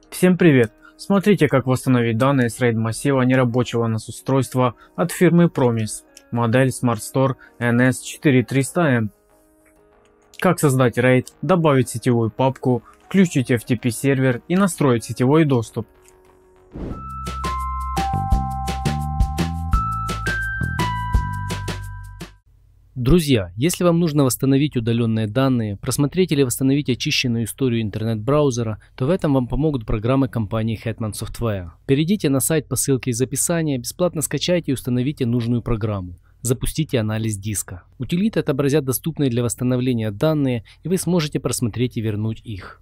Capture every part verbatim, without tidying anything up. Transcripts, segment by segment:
Всем привет! Смотрите, как восстановить данные с RAID массива нерабочего эн эс устройства от фирмы Promise, модель SmartStore эн эс четыре триста эм. Как создать RAID, добавить сетевую папку, включить эф ти пи сервер и настроить сетевой доступ. Друзья, если вам нужно восстановить удаленные данные, просмотреть или восстановить очищенную историю интернет-браузера, то в этом вам помогут программы компании Hetman Software. Перейдите на сайт по ссылке из описания, бесплатно скачайте и установите нужную программу. Запустите анализ диска. Утилиты отобразят доступные для восстановления данные, и вы сможете просмотреть и вернуть их.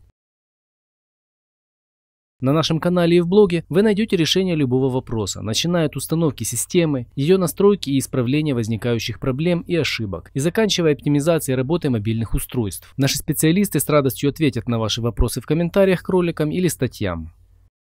На нашем канале и в блоге вы найдете решение любого вопроса, начиная от установки системы, ее настройки и исправления возникающих проблем и ошибок, и заканчивая оптимизацией работы мобильных устройств. Наши специалисты с радостью ответят на ваши вопросы в комментариях к роликам или статьям.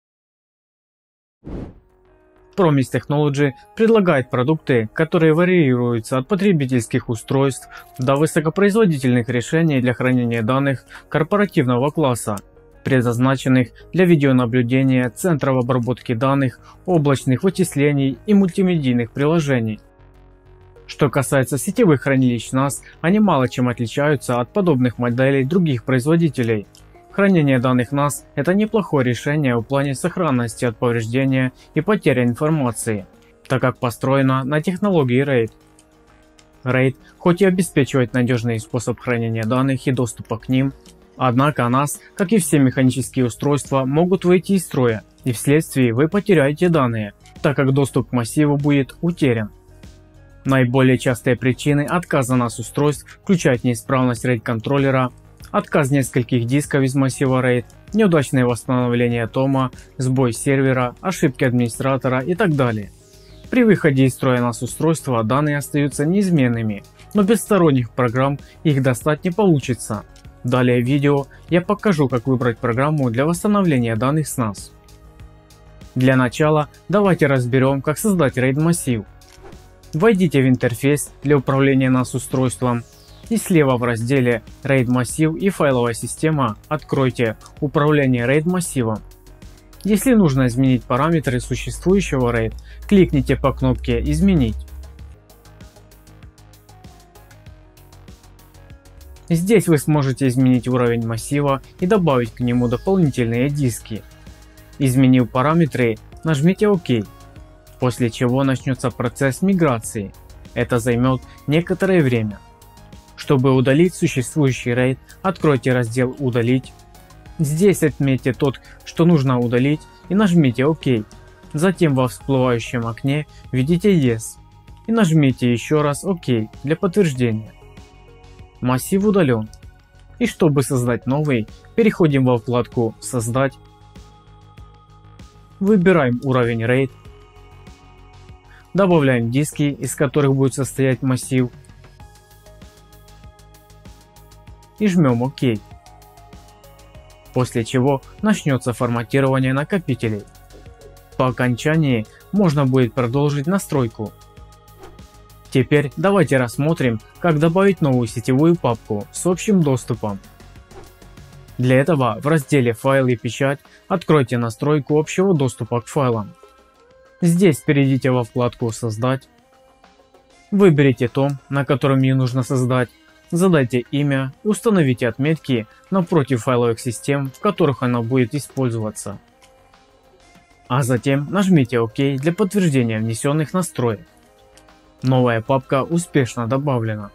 Promise Technology предлагает продукты, которые варьируются от потребительских устройств до высокопроизводительных решений для хранения данных корпоративного класса, предназначенных для видеонаблюдения, центров обработки данных, облачных вычислений и мультимедийных приложений. Что касается сетевых хранилищ нас, они мало чем отличаются от подобных моделей других производителей. Хранение данных нас – это неплохое решение в плане сохранности от повреждения и потери информации, так как построено на технологии RAID. RAID хоть и обеспечивает надежный способ хранения данных и доступа к ним, однако нас, как и все механические устройства, могут выйти из строя, и вследствие вы потеряете данные, так как доступ к массиву будет утерян. Наиболее частые причины отказа нас устройств включают неисправность RAID контроллера, отказ нескольких дисков из массива RAID, неудачное восстановление тома, сбой сервера, ошибки администратора и так далее. При выходе из строя нас устройства данные остаются неизменными, но без сторонних программ их достать не получится. Далее в видео я покажу, как выбрать программу для восстановления данных с нас. Для начала давайте разберем, как создать RAID массив. Войдите в интерфейс для управления нас устройством и слева в разделе RAID массив и файловая система откройте управление RAID массивом. Если нужно изменить параметры существующего RAID, кликните по кнопке «Изменить». Здесь вы сможете изменить уровень массива и добавить к нему дополнительные диски. Изменив параметры, нажмите ОК, после чего начнется процесс миграции. Это займет некоторое время. Чтобы удалить существующий RAID, откройте раздел «Удалить». Здесь отметьте тот, что нужно удалить, и нажмите ОК. Затем во всплывающем окне введите Yes и нажмите еще раз ОК для подтверждения. Массив удален. И чтобы создать новый, переходим во вкладку «Создать». Выбираем уровень RAID. Добавляем диски, из которых будет состоять массив. И жмем ОК. После чего начнется форматирование накопителей. По окончании можно будет продолжить настройку. Теперь давайте рассмотрим, как добавить новую сетевую папку с общим доступом. Для этого в разделе «Файл и печать» откройте настройку общего доступа к файлам. Здесь перейдите во вкладку «Создать». Выберите том, на котором ее нужно создать, задайте имя и установите отметки напротив файловых систем, в которых она будет использоваться. А затем нажмите ОК для подтверждения внесенных настроек. Новая папка успешно добавлена.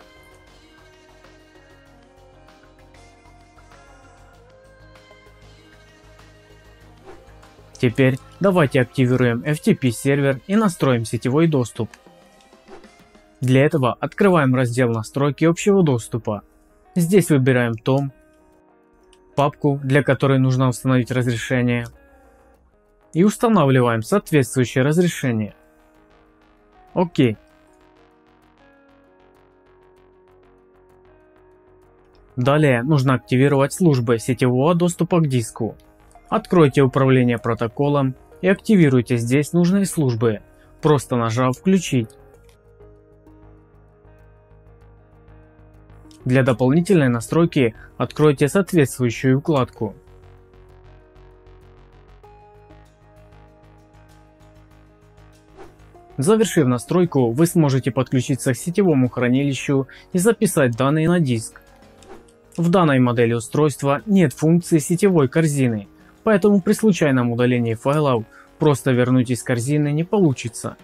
Теперь давайте активируем эф ти пи сервер и настроим сетевой доступ. Для этого открываем раздел настройки общего доступа. Здесь выбираем том, папку, для которой нужно установить разрешение, и устанавливаем соответствующее разрешение. ОК. Далее нужно активировать службы сетевого доступа к диску. Откройте управление протоколом и активируйте здесь нужные службы, просто нажав «Включить». Для дополнительной настройки откройте соответствующую вкладку. Завершив настройку, вы сможете подключиться к сетевому хранилищу и записать данные на диск. В данной модели устройства нет функции сетевой корзины, поэтому при случайном удалении файлов просто вернуть из корзины не получится.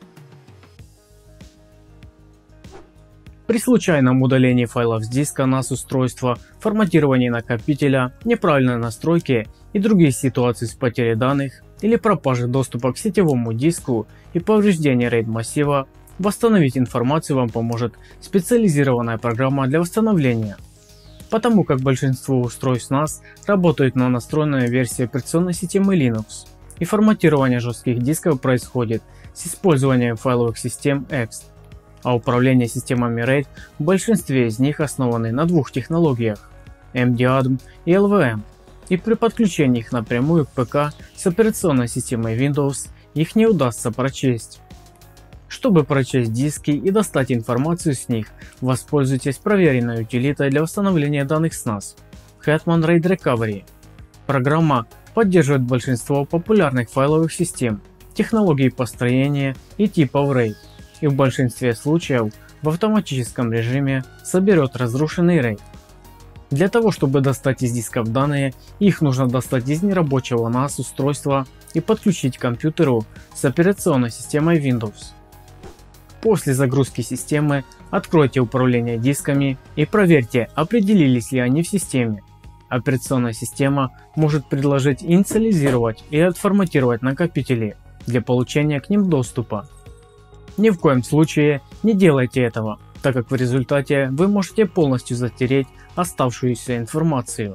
При случайном удалении файлов с диска эн эй эс устройства, форматировании накопителя, неправильной настройке и других ситуаций с потерей данных или пропажей доступа к сетевому диску и повреждении RAID массива, восстановить информацию вам поможет специализированная программа для восстановления. Потому как большинство устройств эн эй эс работают на настроенной версии операционной системы Linux, и форматирование жестких дисков происходит с использованием файловых систем экс, а управление системами RAID в большинстве из них основаны на двух технологиях эм ди эй ди эм и эл ви эм, и при подключении их напрямую к ПК с операционной системой Windows их не удастся прочесть. Чтобы прочесть диски и достать информацию с них, воспользуйтесь проверенной утилитой для восстановления данных с эн эй эс Hetman RAID Recovery. Программа поддерживает большинство популярных файловых систем, технологий построения и типов RAID, и в большинстве случаев в автоматическом режиме соберет разрушенный RAID. Для того, чтобы достать из дисков данные, их нужно достать из нерабочего эн эй эс устройства и подключить к компьютеру с операционной системой Windows. После загрузки системы откройте управление дисками и проверьте, определились ли они в системе. Операционная система может предложить инициализировать и отформатировать накопители для получения к ним доступа. Ни в коем случае не делайте этого, так как в результате вы можете полностью затереть оставшуюся информацию.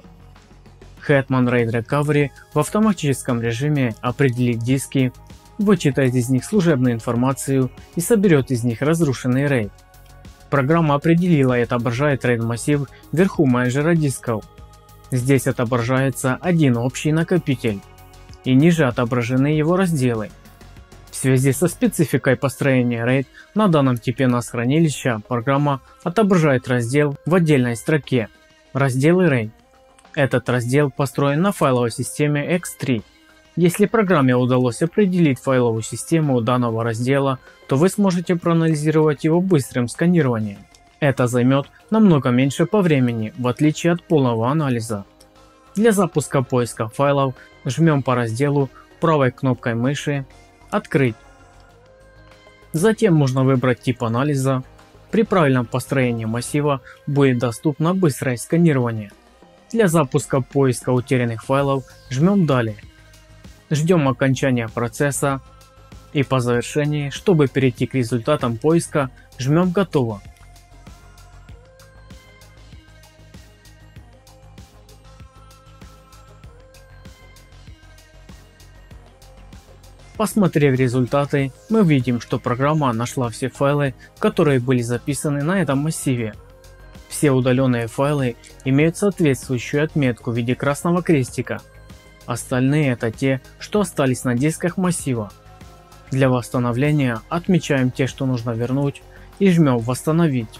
Hetman RAID Recovery в автоматическом режиме определит диски, вычитает из них служебную информацию и соберет из них разрушенный RAID. Программа определила и отображает RAID массив вверху менеджера дисков. Здесь отображается один общий накопитель, и ниже отображены его разделы. В связи со спецификой построения RAID на данном типе эн эй эс хранилища, программа отображает раздел в отдельной строке «Разделы RAID». Этот раздел построен на файловой системе икс три. Если программе удалось определить файловую систему данного раздела, то вы сможете проанализировать его быстрым сканированием. Это займет намного меньше по времени, в отличие от полного анализа. Для запуска поиска файлов жмем по разделу правой кнопкой мыши «Открыть». Затем можно выбрать тип анализа. При правильном построении массива будет доступно быстрое сканирование. Для запуска поиска утерянных файлов жмем «Далее». Ждем окончания процесса и по завершении, чтобы перейти к результатам поиска, жмем «Готово». Посмотрев результаты, мы видим, что программа нашла все файлы, которые были записаны на этом массиве. Все удаленные файлы имеют соответствующую отметку в виде красного крестика. Остальные — это те, что остались на дисках массива. Для восстановления отмечаем те, что нужно вернуть, и жмем «Восстановить».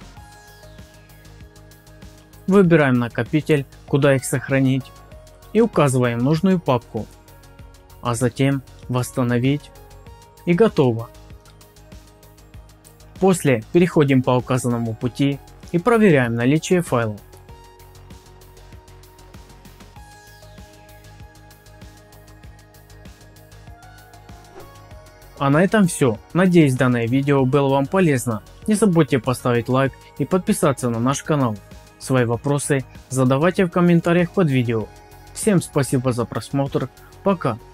Выбираем накопитель, куда их сохранить, и указываем нужную папку, а затем «Восстановить» и готово. После переходим по указанному пути и проверяем наличие файлов. А на этом все. Надеюсь, данное видео было вам полезно. Не забудьте поставить лайк и подписаться на наш канал. Свои вопросы задавайте в комментариях под видео. Всем спасибо за просмотр. Пока.